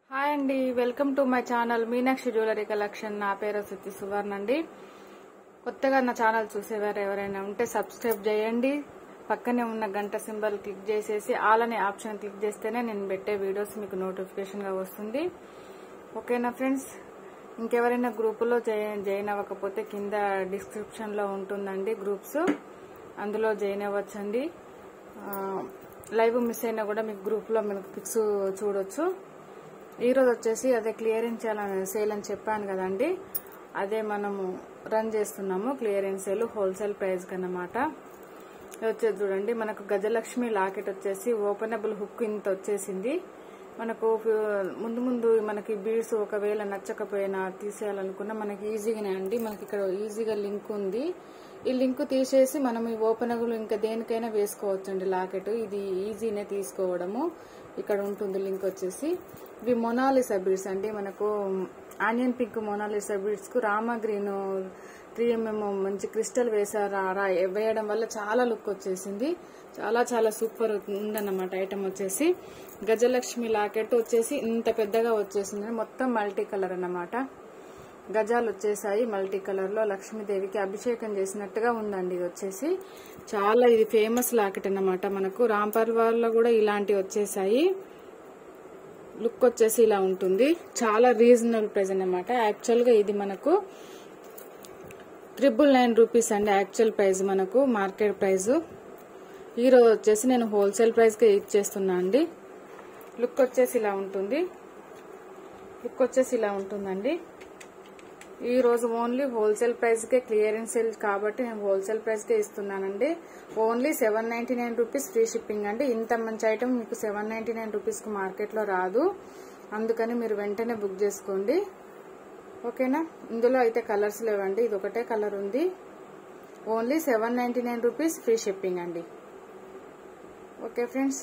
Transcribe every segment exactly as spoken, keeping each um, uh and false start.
Hi అండి, welcome to my channel Meenakshi jewellery collection. నా పేరు సుత్తి సువర్ణ అండి. కొత్తగా నా ఛానల్ చూసేవారు ఎవరైనా ఉంటే సబ్స్క్రైబ్ చేయండి. పక్కనే ఉన్న గంట సింబల్ క్లిక్ చేసేసి ఆల్ అనే ఆప్షన్ క్లిక్ చేస్తేనే నేను పెట్టే వీడియోస్ మీకు నోటిఫికేషన్ గా వస్తుంది. ఓకేనా ఫ్రెండ్స్, ఇంకెవరైనా గ్రూపులో జాయిన్ అవ్వకపోతే కింద డిస్క్రిప్షన్ లో ఉంటుందండి గ్రూప్స్, అందులో జాయిన్ అవ్వచ్చండి. లైవ్ మిస్ అయినా కూడా మీకు గ్రూప్ లో మీకు పిక్స్ చూడొచ్చు. ఈ రోజు వచ్చేసి అదే క్లియరెన్స్ సేల్ అని చెప్పాను కదండి, అదే మనము రన్ చేస్తున్నాము. క్లియరెన్స్ సేల్ హోల్సేల్ ప్రైస్ కన్నమాట. వచ్చేది చూడండి, మనకు గజలక్ష్మి లాకెట్ వచ్చేసి ఓపెనబుల్ హుక్ ఇంత వచ్చేసింది. మనకు ముందు ముందు మనకి బీడ్స్ ఒకవేళ నచ్చకపోయినా తీసేయాలనుకున్నా మనకి ఈజీగానే అండి. మనకి ఇక్కడ ఈజీగా లింక్ ఉంది. ఈ లింక్ తీసేసి మనం ఈ ఓపెనబుల్ ఇంకా దేనికైనా వేసుకోవచ్చండి లాకెట్. ఇది ఈజీనే తీసుకోవడము. ఇక్కడ ఉంటుంది లింక్ వచ్చేసి. ఇవి మొనాలిసా బీడ్స్ అండి. మనకు ఆనియన్ పింక్ మొనాలిసా బీడ్స్ కు రామా గ్రీన్ త్రీ ఎంఎం మంచి క్రిస్టల్ వేసారు. వేయడం వల్ల చాలా లుక్ వచ్చేసింది. చాలా చాలా సూపర్ ఉందన్నమాట ఐటమ్ వచ్చేసి. గజలక్ష్మి లాకెట్ వచ్చేసి ఇంత పెద్దగా వచ్చేసింది. మొత్తం మల్టీ కలర్ అన్నమాట. గజాలు వచ్చేసాయి మల్టీ కలర్ లో. లక్ష్మీదేవికి అభిషేకం చేసినట్టుగా ఉందండి. ఇది వచ్చేసి చాలా ఇది ఫేమస్ లాకెట్ అన్నమాట. మనకు రాంపర్వార్ లో కూడా ఇలాంటివి వచ్చేసాయి. లుక్ వచ్చేసి ఇలా ఉంటుంది. చాలా రీజనబుల్ ప్రైస్ అన్నమాట. యాక్చువల్ గా ఇది మనకు ట్రిపుల్ నైన్ రూపీస్ అండి యాక్చువల్ ప్రైస్, మనకు మార్కెట్ ప్రైస్. ఈ రోజు వచ్చేసి నేను హోల్సేల్ ప్రైస్ కి ఇచ్చేస్తున్నా అండి. లుక్ వచ్చేసి ఇలా ఉంటుంది. లుక్ వచ్చేసి ఇలా ఉంటుందండి. ఈ రోజు ఓన్లీ హోల్సేల్ ప్రైస్ కే క్లియరెన్స్ సేల్ కాబట్టి నేను హోల్సేల్ ప్రైస్ కే ఇస్తున్నానండి. Only seven ninety nine rupees free shipping అండి. ఇంత మంచి ఐటమ్ మీకు సెవెన్ నైన్టీ నైన్ రూపీస్ కు మార్కెట్ లో రాదు. అందుకని మీరు వెంటనే బుక్ చేసుకోండి. ఓకేనా, ఇందులో అయితే కలర్స్ లేవండి. ఇది ఒకటే కలర్ ఉంది. Only seven ninety nine rupees free shipping అండి. ఓకే ఫ్రెండ్స్,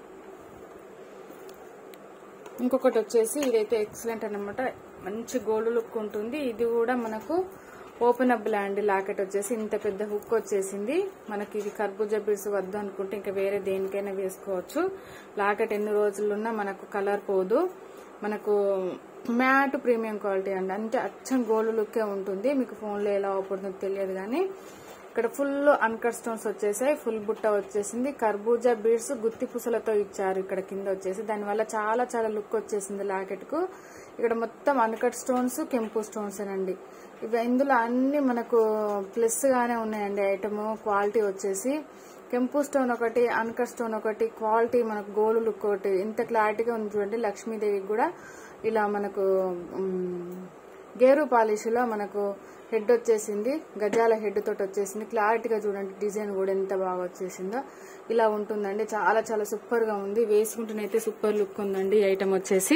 ఇంకొకటి వచ్చేసి ఇదైతే ఎక్సలెంట్ అన్నమాట. మంచి గోల్డ్ లుక్ ఉంటుంది. ఇది కూడా మనకు ఓపెనబుల్ అండి. లాకెట్ వచ్చేసి ఇంత పెద్ద హుక్ వచ్చేసింది. మనకి ఇది కర్బూజా బీడ్స్ వద్దు అనుకుంటే ఇంకా వేరే దేనికైనా వేసుకోవచ్చు. లాకెట్ ఎన్ని రోజులున్నా మనకు కలర్ పోదు. మనకు మ్యాట్ ప్రీమియం క్వాలిటీ అండి. అంటే అచ్చం గోల్డ్ లుక్కే ఉంటుంది. మీకు ఫోన్ లో ఎలా అవుతుందో తెలియదు కానీ ఇక్కడ ఫుల్ అన్కట్ స్టోన్స్ వచ్చేసాయి. ఫుల్ బుట్ట వచ్చేసింది. కర్బూజా బీడ్స్ గుత్తి పూసలతో ఇచ్చారు ఇక్కడ కింద వచ్చేసి. దానివల్ల చాలా చాలా లుక్ వచ్చేసింది లాకెట్ కు. ఇక్కడ మొత్తం అన్కట్ స్టోన్స్, కెంపు స్టోన్స్ అండి. ఇవి ఇందులో అన్ని మనకు ప్లస్ గానే ఉన్నాయండి. ఐటమ్ క్వాలిటీ వచ్చేసి కెంపు స్టోన్ ఒకటి, అన్కట్ స్టోన్ ఒకటి, క్వాలిటీ మనకు గోల్డ్ లుక్ ఒకటి. ఇంత క్లారిటీగా ఉంది చూడండి. లక్ష్మీదేవికి కూడా ఇలా మనకు గేరు పాలిష్ లో మనకు హెడ్ వచ్చేసింది. గజాల హెడ్ తోటి వచ్చేసింది. క్లారిటీగా చూడండి. డిజైన్ కూడా ఎంత బాగా వచ్చేసిందో. ఇలా ఉంటుందండి. చాలా చాలా సూపర్ గా ఉంది. వేసుకుంటేనైతే సూపర్ లుక్ ఉందండి ఈ ఐటమ్ వచ్చేసి.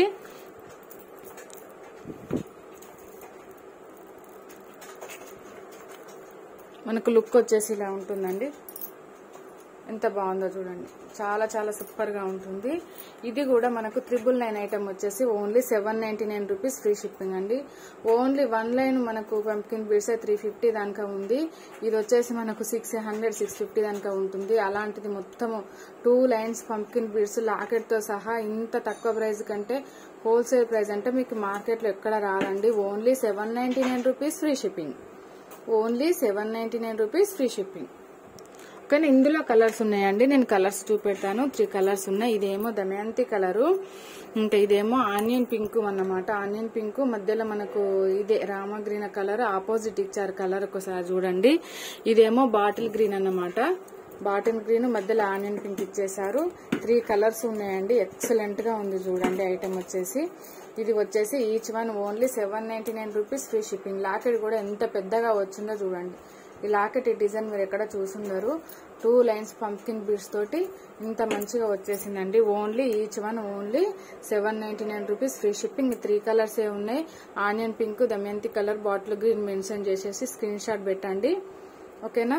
మనకు లుక్ వచ్చేసి ఇలా ఉంటుందండి. ఎంత బాగుందో చూడండి. చాలా చాలా సూపర్ గా ఉంటుంది. ఇది కూడా మనకు త్రిబుల్ నైన్ ఐటమ్ వచ్చేసి only seven ninety nine rupees free shipping అండి. ఓన్లీ వన్ లైన్ మనకు పంప్కిన్ బీడ్స్ త్రీ ఫిఫ్టీ దానికా ఉంది. ఇది వచ్చేసి మనకు సిక్స్ హండ్రెడ్ సిక్స్ ఫిఫ్టీ దానికా ఉంటుంది. అలాంటిది మొత్తం two lines pumpkin beads locket తో సహా ఇంత తక్కువ ప్రైస్ కంటే హోల్సేల్ ప్రైస్ అంటే మీకు మార్కెట్ లో ఎక్కడ రాదండి. Only seven ninety nine rupees free shipping. Only seven ninety nine rupees free shipping. కానీ ఇందులో కలర్స్ ఉన్నాయండి. నేను కలర్స్ చూపెడతాను. త్రీ కలర్స్ ఉన్నాయి. ఇదేమో దమయంతి కలరు, ఇంకా ఇదేమో ఆనియన్ పింక్ అన్నమాట. ఆనియన్ పింక్ మధ్యలో మనకు ఇదే రామ గ్రీన్ కలర్ ఆపోజిట్ ఇచ్చారు కలర్. ఒకసారి చూడండి. ఇదేమో బాటిల్ గ్రీన్ అన్నమాట. బాటిల్ గ్రీన్ మధ్యలో ఆనియన్ పింక్ ఇచ్చేసారు. త్రీ కలర్స్ ఉన్నాయండి. ఎక్సలెంట్ గా ఉంది చూడండి ఐటమ్ వచ్చేసి. ఇది వచ్చేసి each one only seven ninety nine rupees free shipping. Locket కూడా ఎంత పెద్దగా వచ్చిందో చూడండి. ఈ లాకెట్ ఈ డిజైన్ మీరు ఎక్కడ చూసుండరు. టూ లైన్స్ పంప్కిన్ బీడ్స్ తోటి ఇంత మంచిగా వచ్చేసిందండి. Only each one only seven ninety nine rupees free shipping. Three colours ఏ ఉన్నాయి. Onion pink, Damayanti colour, bottle green mention చేసేసి స్క్రీన్ షాట్ పెట్టండి. ఓకేనా,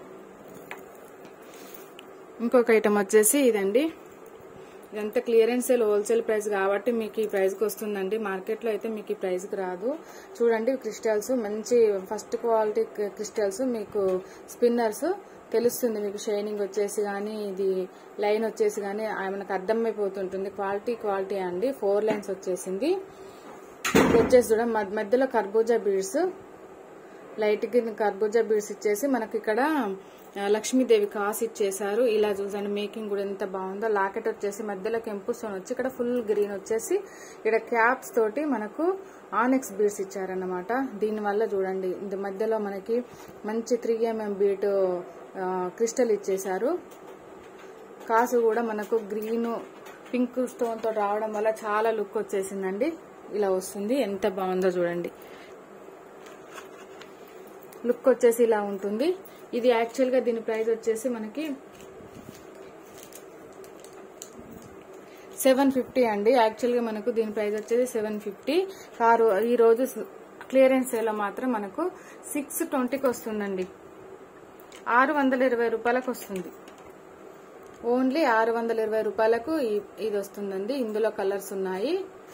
ఇంకొక ఐటమ్ వచ్చేసి ఇదండి. ఇదంతా క్లియరెన్స్ సేల్ హోల్సేల్ ప్రైస్ కాబట్టి మీకు ఈ ప్రైస్ కి వస్తుందండి. మార్కెట్ లో అయితే మీకు ఈ ప్రైస్ కి రాదు. చూడండి క్రిస్టల్స్ మంచి ఫస్ట్ క్వాలిటీ క్రిస్టల్స్ మీకు స్పిన్నర్స్ తెలుస్తుంది మీకు షైనింగ్ వచ్చేసి కానీ ఇది లైన్ వచ్చేసి కానీ మనకు అర్థమైపోతుంటుంది. క్వాలిటీ క్వాలిటీ అండి. ఫోర్ లైన్స్ వచ్చేసింది. వచ్చేసి చూడండి మధ్యలో కర్బూజా బీడ్స్, లైట్ గిన్ కర్బూజా బీడ్స్ ఇచ్చేసి మనకి ఇక్కడ లక్ష్మీదేవి కాసు ఇచ్చేసారు. ఇలా చూసండి మేకింగ్ కూడా ఎంత బాగుందో. లాకెట్ వచ్చేసి మధ్యలో కెంపు స్టోన్ వచ్చి ఇక్కడ ఫుల్ గ్రీన్ వచ్చేసి ఇక్కడ క్యాప్స్ తోటి మనకు ఆనెక్స్ బీడ్స్ ఇచ్చారన్నమాట. దీనివల్ల చూడండి ఇది మధ్యలో మనకి మంచి త్రీ ఎంఎం బీట్ క్రిస్టల్ ఇచ్చేసారు. కాసు కూడా మనకు గ్రీన్ పింక్ స్టోన్ తో రావడం వల్ల చాలా లుక్ వచ్చేసిందండి. ఇలా వస్తుంది, ఎంత బాగుందో చూడండి. లుక్ వచ్చేసి ఇలా ఉంటుంది. ఇది యాక్చువల్ గా దీని ప్రైస్ వచ్చేసి మనకి సెవెన్ ఫిఫ్టీ అండి. యాక్చువల్ గా మనకు దీని ప్రైస్ వచ్చేసి సెవెన్ ఫిఫ్టీ. కారు ఈ రోజు క్లియరెన్స్ సేల్ లో మాత్రం మనకు సిక్స్ ట్వంటీకి వస్తుందండి. ఆరు వందల ఇరవై రూపాయలకు వస్తుంది. ఓన్లీ ఆరు వందల ఇరవై రూపాయలకు ఇది వస్తుందండి. ఇందులో కలర్స్ ఉన్నాయి,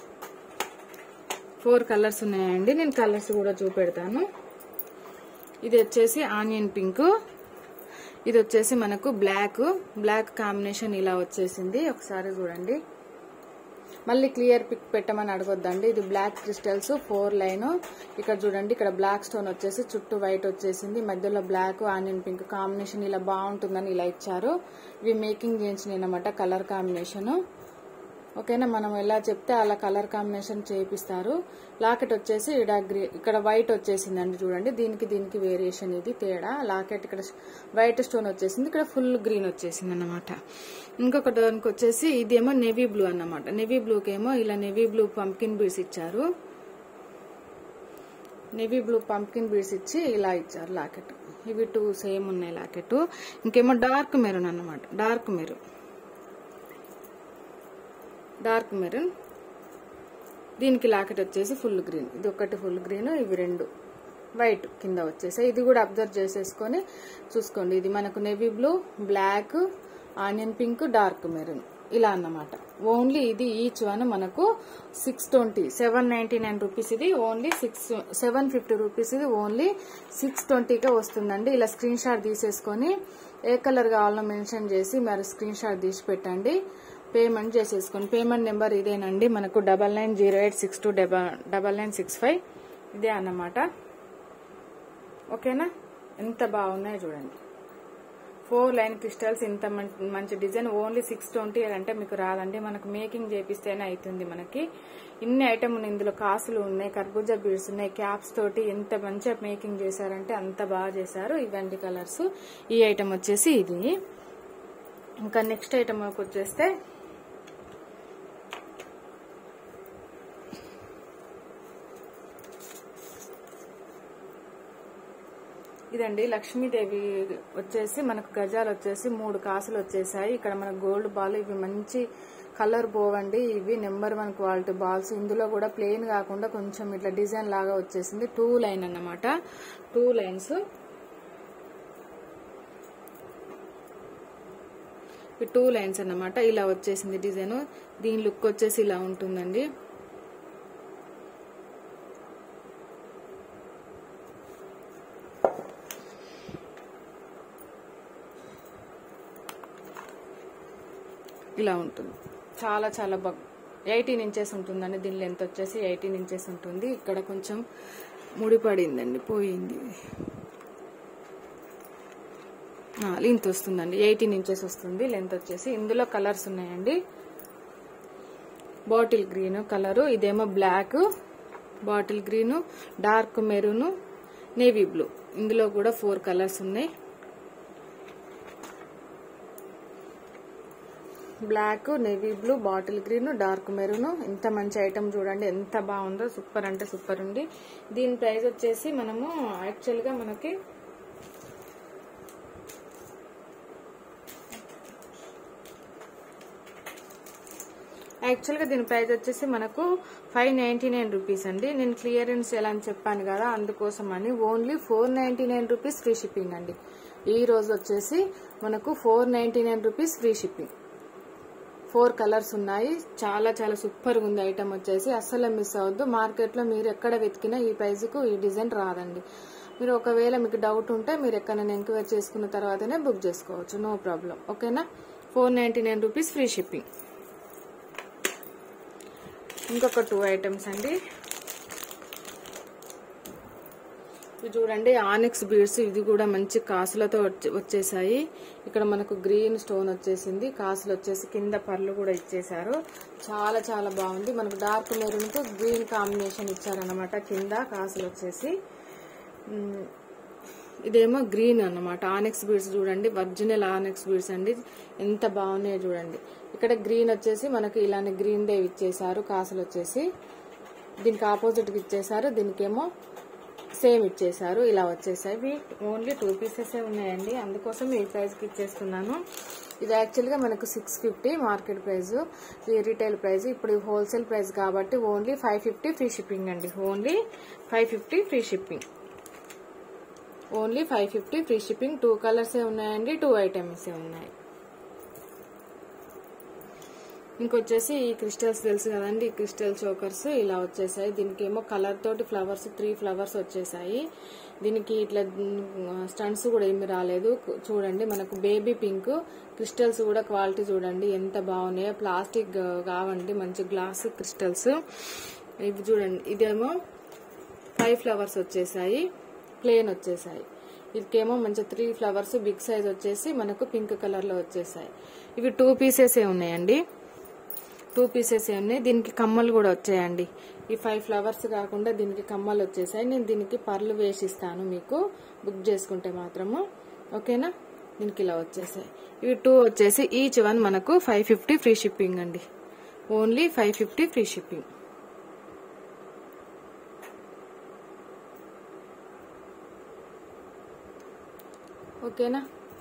ఫోర్ కలర్స్ ఉన్నాయండి. నేను కలర్స్ కూడా చూపెడతాను. ఇది వచ్చేసి ఆనియన్ పింక్, ఇది వచ్చేసి మనకు బ్లాక్ బ్లాక్ కాంబినేషన్ ఇలా వచ్చేసింది. ఒకసారి చూడండి, మళ్ళీ క్లియర్ పిక్ పెట్టమని అడగొద్దండి. ఇది బ్లాక్ క్రిస్టల్స్ ఫోర్ లైన్. ఇక్కడ చూడండి, ఇక్కడ బ్లాక్ స్టోన్ వచ్చేసి చుట్టూ వైట్ వచ్చేసింది, మధ్యలో బ్లాక్ ఆనియన్ పింక్ కాంబినేషన్ ఇలా బాగుంటుందని ఇలా ఇచ్చారు. ఇవి మేకింగ్ చేయించినాయి అన్నమాట, కలర్ కాంబినేషన్. ఓకేనా, మనం ఎలా చెప్తే అలా కలర్ కాంబినేషన్ చేపిస్తారు. లాకెట్ వచ్చేసి ఇక్కడ వైట్ వచ్చేసిందండి. చూడండి, దీనికి దీనికి వేరియేషన్ ఇది తేడా. లాకెట్ ఇక్కడ వైట్ స్టోన్ వచ్చేసింది, ఇక్కడ ఫుల్ గ్రీన్ వచ్చేసింది అన్నమాట. ఇంకొక దానికి వచ్చేసి ఇదేమో నెవీ బ్లూ అన్నమాట. నెవీ బ్లూకి ఏమో ఇలా నెవీ బ్లూ పంప్కిన్ బీడ్స్ ఇచ్చారు. నెవీ బ్లూ పంప్కిన్ బీడ్స్ ఇచ్చి ఇలా ఇచ్చారు లాకెట్. ఇవి టూ సేమ్ ఉన్నాయి లాకెట్. ఇంకేమో డార్క్ మెరూన్ అన్నమాట. డార్క్ మెరూన్ డార్క్ మెరూన్ దీనికి లాకెట్ వచ్చేసి ఫుల్ గ్రీన్. ఇది ఒకటి ఫుల్ గ్రీన్, ఇవి రెండు వైట్ కింద వచ్చేసాయి. ఇది కూడా అబ్జర్వ్ చేసేసుకొని చూసుకోండి. ఇది మనకు navy blue, black, onion pink, dark maroon ఇలా అన్నమాట. ఓన్లీ ఇది ఈచ్ వన్ మనకు six twenty seven ninety nine rupees. ఇది only six seven fifty rupees. ఇది ఓన్లీ సిక్స్ ట్వంటీకే వస్తుందండి. ఇలా స్క్రీన్ షాట్ తీసేసుకొని ఏ కలర్ కావాలో మెన్షన్ చేసి మరి స్క్రీన్ షాట్ తీసి పెట్టండి. పేమెంట్ చేసేసుకోండి. పేమెంట్ నెంబర్ ఇదేనండి మనకు double nine zero eight six two double nine six five ఇదే అన్నమాట. ఓకేనా, ఎంత బాగున్నాయి చూడండి. ఫోర్ లైన్ క్రిస్టల్స్, ఇంత మంచి డిజైన్. ఓన్లీ సిక్స్ ట్వంటీ అంటే మీకు రాదండి, మనకు మేకింగ్ చేపిస్తేనే అవుతుంది. మనకి ఇన్ని ఐటమ్ ఇందులో కాసులు ఉన్నాయి, కర్బూజా బీడ్స్ ఉన్నాయి, క్యాప్స్ తోటి ఎంత మంచిగా మేకింగ్ చేశారంటే అంత బాగా చేశారు. ఇవన్నీ కలర్స్. ఈ ఐటమ్ వచ్చేసి ఇది. ఇంకా నెక్స్ట్ ఐటమ్ వచ్చేస్తే ఇదండి లక్ష్మీదేవి వచ్చేసి మనకు గజాలు వచ్చేసి మూడు కాసులు వచ్చేసాయి. ఇక్కడ మనకు గోల్డ్ బాల్, ఇవి మంచి కలర్ పోవండి. ఇవి నెంబర్ వన్ క్వాలిటీ బాల్స్. ఇందులో కూడా ప్లెయిన్ కాకుండా కొంచెం ఇట్లా డిజైన్ లాగా వచ్చేసింది. టూ లైన్ అన్నమాట, టూ లైన్స్. టూ లైన్స్ అన్నమాట. ఇలా వచ్చేసింది డిజైన్. దీని లుక్ వచ్చేసి ఇలా ఉంటుందండి. ఇలా ఉంటుంది. చాలా చాలా బాగా ఎయిటీన్ ఇంచెస్ ఉంటుందండి. దీని లెంత్ వచ్చేసి ఎయిటీన్ ఇంచెస్ ఉంటుంది. ఇక్కడ కొంచెం ముడిపడిందండి, పోయింది. లెంత్ వస్తుందండి, ఎయిటీన్ ఇంచెస్ వస్తుంది లెంత్ వచ్చేసి. ఇందులో కలర్స్ ఉన్నాయండి. బాటిల్ గ్రీన్ కలరు, ఇదేమో black, bottle green, dark maroon, navy blue. ఇందులో కూడా ఫోర్ కలర్స్ ఉన్నాయి. Black, navy blue, bottle green, dark maroon. ఇంత మంచి ఐటమ్ చూడండి, ఎంత బాగుందో. సూపర్ అంటే సూపర్ ఉంది. దీని ప్రైస్ వచ్చేసి మనము యాక్చువల్ గా మనకి యాక్చువల్ గా దీని ప్రైస్ వచ్చేసి మనకు ఫైవ్ నైన్టీ నైన్ రూపీస్ అండి. నేను క్లియరెన్స్ ఎలా అని చెప్పాను కదా, అందుకోసం అని only four ninety nine rupees free shipping అండి. ఈ రోజు వచ్చేసి మనకు four ninety nine rupees free shipping. Four colours ఉన్నాయి. చాలా చాలా సూపర్ గా ఉంది ఐటమ్ వచ్చేసి. అస్సలు మిస్ అవద్దు. మార్కెట్ లో మీరు ఎక్కడ వెతికినా ఈ ప్రైస్ కు ఈ డిజైన్ రాదండి. మీరు ఒకవేళ మీకు డౌట్ ఉంటే మీరు ఎక్కడైనా ఎంక్వైరీ చేసుకున్న తర్వాతనే బుక్ చేసుకోవచ్చు, నో ప్రాబ్లం. ఓకేనా. Four ninety nine rupees free shipping. ఇంకొక టూ ఐటమ్స్ అండి. ఇది చూడండి ఆనిక్స్ బీడ్స్, ఇది కూడా మంచి కాసులతో వచ్చేసాయి. ఇక్కడ మనకు గ్రీన్ స్టోన్ వచ్చేసింది, కాసులు వచ్చేసి కింద పర్లు కూడా ఇచ్చేసారు. చాలా చాలా బాగుంది. మనకు డార్క్ మెరూన్ తో గ్రీన్ కాంబినేషన్ ఇచ్చారనమాట. కింద కాసులు వచ్చేసి ఇదేమో గ్రీన్ అన్నమాట. ఆనిక్స్ బీడ్స్ చూడండి, ఒరిజినల్ ఆనిక్స్ బీడ్స్ అండి, ఎంత బాగున్నాయో చూడండి. ఇక్కడ గ్రీన్ వచ్చేసి మనకు ఇలానే గ్రీన్ దే ఇచ్చేసారు. కాసులు వచ్చేసి దీనికి ఆపోజిట్ కి ఇచ్చేసారు, దీనికేమో సేమ్ ఇచ్చేసారు. ఇలా వచ్చేసాయి. ఇవి ఓన్లీ టూ పీసెస్ ఉన్నాయండి, అందుకోసం ఈ ప్రైస్ కి ఇచ్చేస్తున్నాను. ఇది యాక్చువల్ గా మనకు six fifty market price, retail price. ఇప్పుడు హోల్సేల్ ప్రైస్ కాబట్టి only five fifty free shipping అండి. Only five fifty free shipping. Only five fifty free shipping. Two colours ఉన్నాయండి, టూ ఐటమ్స్ ఉన్నాయి. ఇంకొచ్చేసి ఈ క్రిస్టల్స్ తెలుసు కదండి, ఈ క్రిస్టల్ చోకర్స్ ఇలా వచ్చేసాయి. దీనికి ఏమో కలర్ తోటి ఫ్లవర్స్, త్రీ ఫ్లవర్స్ వచ్చేసాయి. దీనికి ఇట్లా స్టన్స్ కూడా ఏమి రాలేదు. చూడండి మనకు బేబీ పింక్ క్రిస్టల్స్ కూడా క్వాలిటీ చూడండి ఎంత బాగున్నాయో. ప్లాస్టిక్ కావండి, మంచి గ్లాస్ క్రిస్టల్స్. ఇవి చూడండి, ఇదేమో ఫైవ్ ఫ్లవర్స్ వచ్చేసాయి, ప్లేన్ వచ్చేసాయి. ఇదికేమో మంచి త్రీ ఫ్లవర్స్ బిగ్ సైజ్ వచ్చేసి మనకు పింక్ కలర్ లో వచ్చేసాయి. ఇవి టూ పీసెస్ ఉన్నాయండి, టూ పీసెస్ ఉన్నాయి. దీనికి కమ్మలు కూడా వచ్చాయండి. ఈ ఫైవ్ ఫ్లవర్స్ కాకుండా దీనికి కమ్మలు వచ్చేసాయి. నేను దీనికి పర్లు వేసిస్తాను మీకు బుక్ చేసుకుంటే మాత్రము. ఓకేనా. దీనికి ఇలా వచ్చేసాయి. ఇవి టూ వచ్చేసి ఈచ్ వన్ మనకు ఫైవ్ ఫిఫ్టీ ఫ్రీ షిప్పింగ్ అండి. Only five fifty free shipping. ఓకేనా.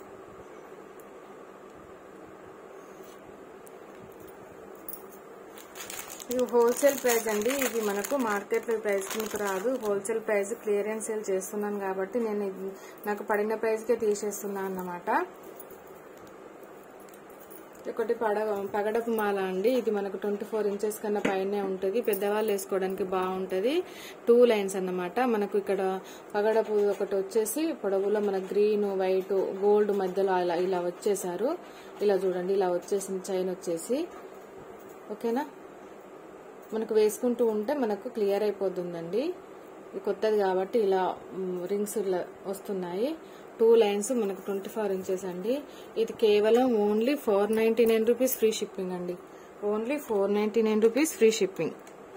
ఇది హోల్సేల్ ప్రైస్ అండి. ఇది మనకు మార్కెట్ ప్రైస్ మీకు రాదు. హోల్సేల్ ప్రైస్ క్లియరెన్స్ సేల్ చేస్తున్నాను కాబట్టి నేను నాకు పడిన ప్రైస్ కే తీసేస్తున్నాను అన్నమాట. ఒకటి పడ పగడపు మాల అండి. ఇది మనకు ట్వంటీ ఫోర్ ఇంచెస్ కన్నా పైనే ఉంటుంది, పెద్దవాళ్ళు వేసుకోవడానికి బాగుంటది. టూ లైన్స్ అన్నమాట. మనకు ఇక్కడ పగడపు ఒకటి వచ్చేసి పొడవులో మన గ్రీన్ వైట్ గోల్డ్ మధ్యలో ఇలా ఇలా వచ్చేసారు. ఇలా చూడండి, ఇలా వచ్చేసింది చైన్ వచ్చేసి. ఓకేనా. మనకు వేసుకుంటూ ఉంటే మనకు క్లియర్ అయిపోతుందండి. ఇది కొత్తది కాబట్టి ఇలా రింగ్స్ వస్తున్నాయి. టూ లైన్స్ మనకు ట్వంటీ ఫోర్ ఇంచెస్ అండి. ఇది కేవలం only four ninety nine rupees free shipping అండి. Only four ninety nine rupees free shipping.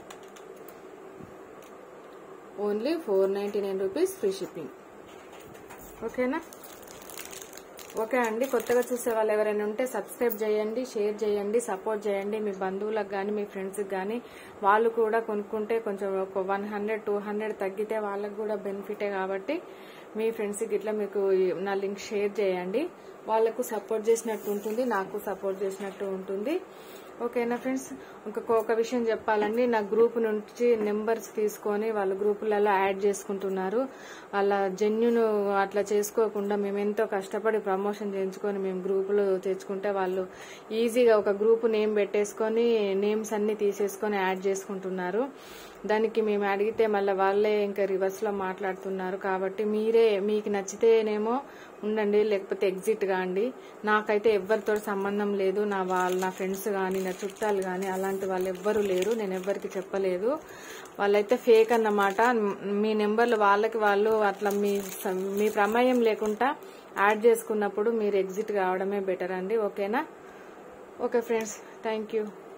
Only four ninety nine rupees free shipping. ఓకేనా. ఓకే అండి. కొత్తగా చూసే వాళ్ళు ఎవరైనా ఉంటే సబ్స్క్రైబ్ చేయండి, షేర్ చేయండి, సపోర్ట్ చేయండి. మీ బంధువులకు కానీ మీ ఫ్రెండ్స్కి కానీ వాళ్ళు కూడా కొనుక్కుంటే కొంచెం ఒక వన్ హండ్రెడ్ టూ హండ్రెడ్ తగ్గితే వాళ్ళకు కూడా బెనిఫిటే కాబట్టి మీ ఫ్రెండ్స్కి ఇట్లా మీకు నా లింక్ షేర్ చేయండి. వాళ్ళకు సపోర్ట్ చేసినట్టు ఉంటుంది, నాకు సపోర్ట్ చేసినట్టు ఉంటుంది. ఓకేనా ఫ్రెండ్స్. ఇంకొక ఒక విషయం చెప్పాలండి, నా గ్రూప్ నుంచి నెంబర్స్ తీసుకొని వాళ్ళ గ్రూపులలో యాడ్ చేసుకుంటున్నారు. వాళ్ళ జెన్యున్ అట్లా చేసుకోకుండా మేము ఎంతో కష్టపడి ప్రమోషన్ చేయించుకొని మేము గ్రూపులు తెచ్చుకుంటే వాళ్ళు ఈజీగా ఒక గ్రూప్ నేమ్ పెట్టేసుకొని నేమ్స్ అన్ని తీసేసుకొని యాడ్ చేసుకుంటున్నారు. దానికి మేము అడిగితే మళ్ళీ వాళ్ళే ఇంకా రివర్స్ లో మాట్లాడుతున్నారు. కాబట్టి మీరే మీకు నచ్చితేనేమో ఉండండి, లేకపోతే ఎగ్జిట్ కాండి. నాకైతే ఎవరితో సంబంధం లేదు. నా వాళ్ళ నా ఫ్రెండ్స్ కానీ నా చుట్టాలు కానీ అలాంటి వాళ్ళు ఎవ్వరు లేరు. నేను ఎవ్వరికి చెప్పలేదు. వాళ్ళైతే ఫేక్ అన్నమాట. మీ నెంబర్లు వాళ్ళకి వాళ్ళు అట్లా మీ మీ ప్రమేయం లేకుండా యాడ్ చేసుకున్నప్పుడు మీరు ఎగ్జిట్ కావడమే బెటర్ అండి. ఓకేనా. Okay friends, thank you.